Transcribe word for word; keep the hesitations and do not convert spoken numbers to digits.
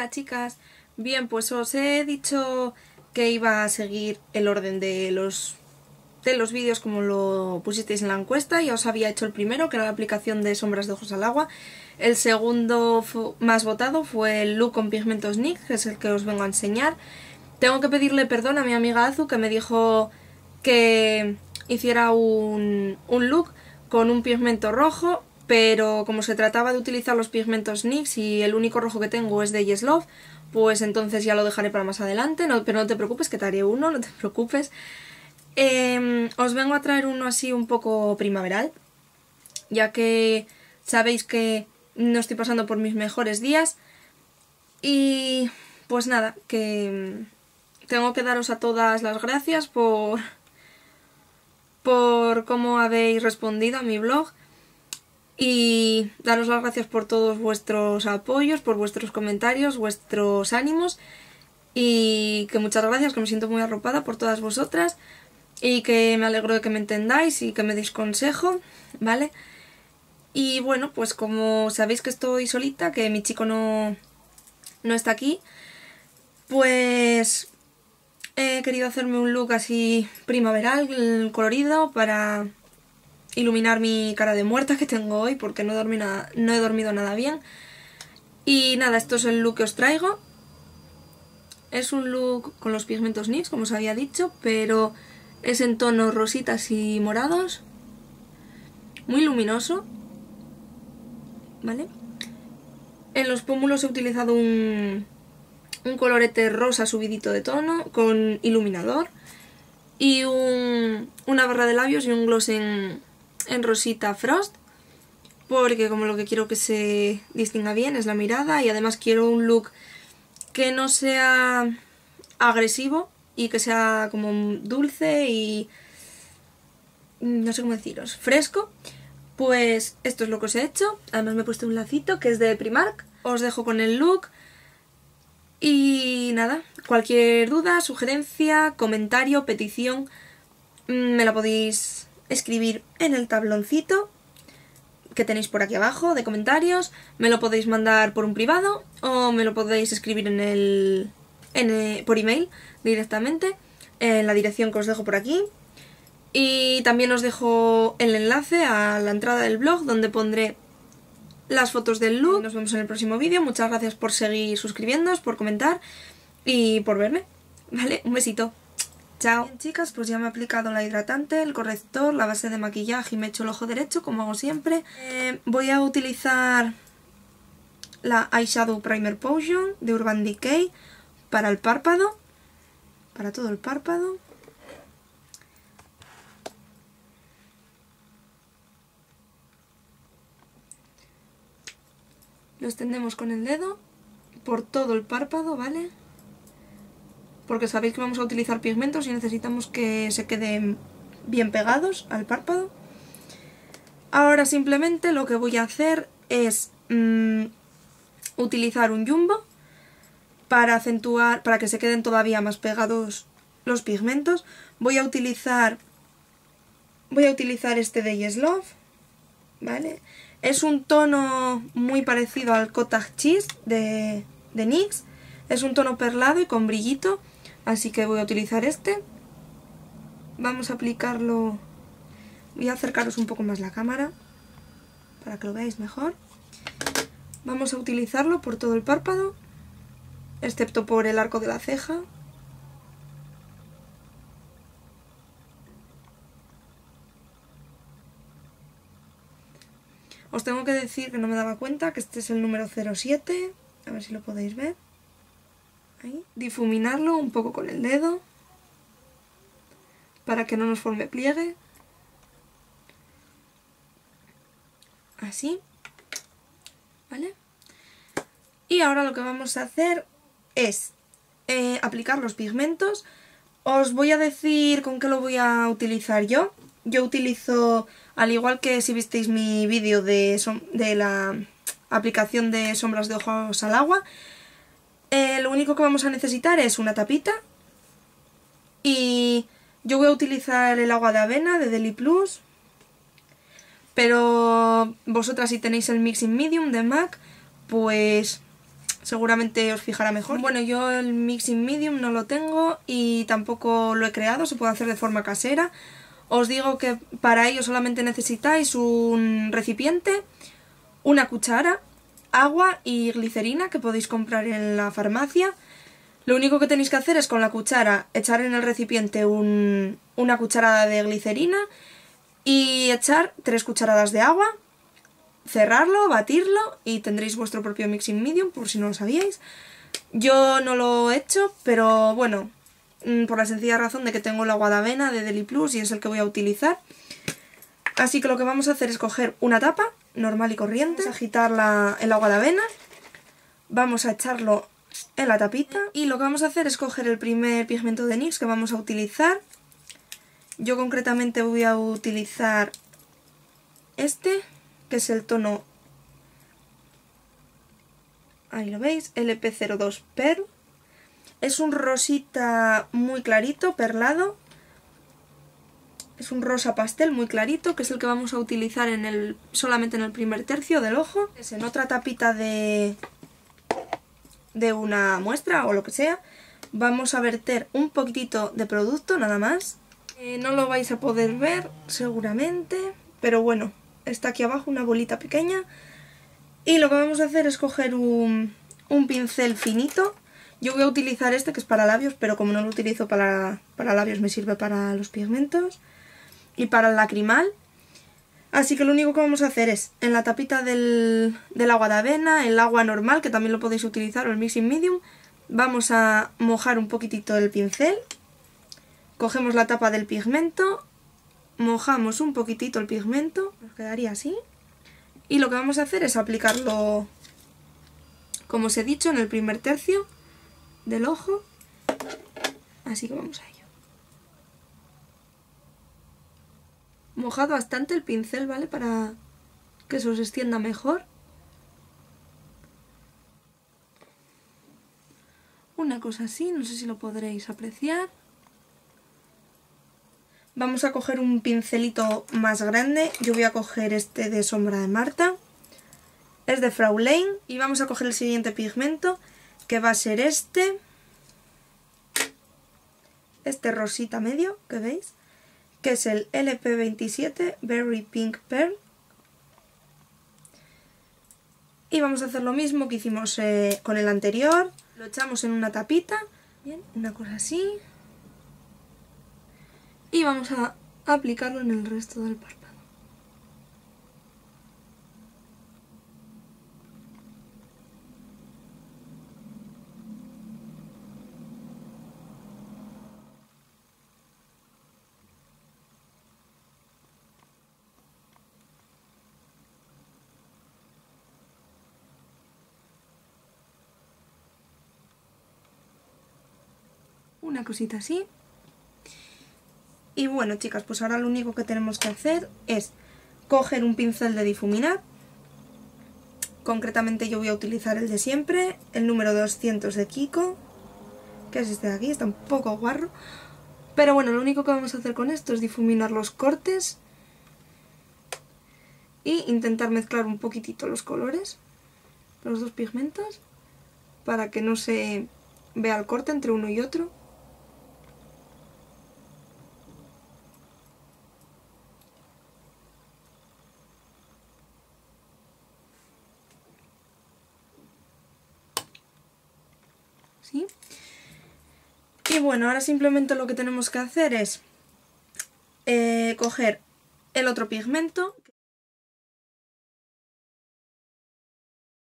Hola chicas, bien, pues os he dicho que iba a seguir el orden de los, de los vídeos como lo pusisteis en la encuesta. Ya os había hecho el primero, que era la aplicación de sombras de ojos al agua. El segundo más votado fue el look con pigmentos N Y X, que es el que os vengo a enseñar. Tengo que pedirle perdón a mi amiga Azu, que me dijo que hiciera un, un look con un pigmento rojo, pero como se trataba de utilizar los pigmentos N Y X y el único rojo que tengo es de Yes Love, pues entonces ya lo dejaré para más adelante, no, pero no te preocupes que te haré uno, no te preocupes. Eh, os vengo a traer uno así un poco primaveral, ya que sabéis que no estoy pasando por mis mejores días y pues nada, que tengo que daros a todas las gracias por, por cómo habéis respondido a mi blog. Y daros las gracias por todos vuestros apoyos, por vuestros comentarios, vuestros ánimos. Y que muchas gracias, que me siento muy arropada por todas vosotras. Y que me alegro de que me entendáis y que me deis consejo, ¿vale? Y bueno, pues como sabéis que estoy solita, que mi chico no, no está aquí, pues he querido hacerme un look así primaveral, colorido, para iluminar mi cara de muerta que tengo hoy, porque no he dormido nada, no he dormido nada bien. Y nada, esto es el look que os traigo. Es un look con los pigmentos N Y X, como os había dicho, pero es en tonos rositas y morados. Muy luminoso, ¿vale? En los pómulos he utilizado un, un colorete rosa subidito de tono con iluminador y un, una barra de labios y un gloss en en rosita Frost, porque como lo que quiero que se distinga bien es la mirada, y además quiero un look que no sea agresivo y que sea como dulce y no sé cómo deciros, fresco. Pues esto es lo que os he hecho. Además me he puesto un lacito que es de Primark. Os dejo con el look y nada, cualquier duda, sugerencia, comentario, petición, me la podéis escribir en el tabloncito que tenéis por aquí abajo de comentarios. Me lo podéis mandar por un privado o me lo podéis escribir en el, en el por email directamente en la dirección que os dejo por aquí. Y también os dejo el enlace a la entrada del blog donde pondré las fotos del look. Nos vemos en el próximo vídeo. Muchas gracias por seguir suscribiéndoos, por comentar y por verme. Vale, un besito. Chao. Bien, chicas, pues ya me he aplicado la hidratante, el corrector, la base de maquillaje y me he hecho el ojo derecho, como hago siempre. Eh, voy a utilizar la Eyeshadow Primer Potion de Urban Decay para el párpado, para todo el párpado. Lo extendemos con el dedo por todo el párpado, ¿vale? Porque sabéis que vamos a utilizar pigmentos y necesitamos que se queden bien pegados al párpado. Ahora simplemente lo que voy a hacer es mmm, utilizar un jumbo para acentuar, para que se queden todavía más pegados los pigmentos. Voy a utilizar, voy a utilizar este de Yes Love, ¿vale? Es un tono muy parecido al Cottage Cheese de, de N Y X. Es un tono perlado y con brillito. Así que voy a utilizar este. Vamos a aplicarlo. Voy a acercaros un poco más la cámara para que lo veáis mejor. Vamos a utilizarlo por todo el párpado, excepto por el arco de la ceja. Os tengo que decir que no me daba cuenta que este es el número cero siete. A ver si lo podéis ver. Ahí. Difuminarlo un poco con el dedo para que no nos forme pliegue. Así. ¿Vale? Y ahora lo que vamos a hacer es eh, aplicar los pigmentos. Os voy a decir con qué lo voy a utilizar yo. Yo utilizo, al igual que si visteis mi vídeo de, de la aplicación de sombras de ojos al agua, Eh, lo único que vamos a necesitar es una tapita y yo voy a utilizar el agua de avena de Deli Plus, pero vosotras si tenéis el Mixing Medium de MAC, pues seguramente os fijará mejor. Bueno, yo el Mixing Medium no lo tengo y tampoco lo he creado, se puede hacer de forma casera. Os digo que para ello solamente necesitáis un recipiente, una cuchara, agua y glicerina que podéis comprar en la farmacia. Lo único que tenéis que hacer es con la cuchara echar en el recipiente un, una cucharada de glicerina y echar tres cucharadas de agua, cerrarlo, batirlo y tendréis vuestro propio Mixing Medium, por si no lo sabíais. Yo no lo he hecho, pero bueno, por la sencilla razón de que tengo el agua de avena de Deli Plus y es el que voy a utilizar. Así que lo que vamos a hacer es coger una tapa normal y corriente, vamos a agitar la, el agua de avena, vamos a echarlo en la tapita y lo que vamos a hacer es coger el primer pigmento de NYX que vamos a utilizar. Yo concretamente voy a utilizar este, que es el tono, ahí lo veis, L P cero dos Pearl. Es un rosita muy clarito, perlado. Es un rosa pastel muy clarito, que es el que vamos a utilizar en el, solamente en el primer tercio del ojo. Es en otra tapita de, de una muestra o lo que sea. Vamos a verter un poquitito de producto, nada más. Eh, no lo vais a poder ver seguramente, pero bueno, está aquí abajo una bolita pequeña. Y lo que vamos a hacer es coger un, un pincel finito. Yo voy a utilizar este que es para labios, pero como no lo utilizo para, para labios me sirve para los pigmentos y para el lacrimal. Así que lo único que vamos a hacer es, en la tapita del, del agua de avena, el agua normal, que también lo podéis utilizar, o el Mixing Medium, vamos a mojar un poquitito el pincel, cogemos la tapa del pigmento, mojamos un poquitito el pigmento, nos quedaría así, y lo que vamos a hacer es aplicarlo, como os he dicho, en el primer tercio del ojo, así que vamos a ello. Mojad bastante el pincel, ¿vale? Para que se os extienda mejor. Una cosa así, no sé si lo podréis apreciar. Vamos a coger un pincelito más grande, yo voy a coger este de Sombra de Marta. Es de Fraulein y vamos a coger el siguiente pigmento, que va a ser este. Este rosita medio, que veis, que es el L P veintisiete Berry Pink Pearl. Y vamos a hacer lo mismo que hicimos eh, con el anterior. Lo echamos en una tapita, bien, una cosa así. Y vamos a aplicarlo en el resto del párpado. Una cosita así. Y bueno, chicas, pues ahora lo único que tenemos que hacer es coger un pincel de difuminar. Concretamente yo voy a utilizar el de siempre, el número doscientos de Kiko, que es este de aquí, está un poco guarro. Pero bueno, lo único que vamos a hacer con esto es difuminar los cortes y intentar mezclar un poquitito los colores, los dos pigmentos, para que no se vea el corte entre uno y otro. ¿Sí? Y bueno, ahora simplemente lo que tenemos que hacer es eh, coger el otro pigmento.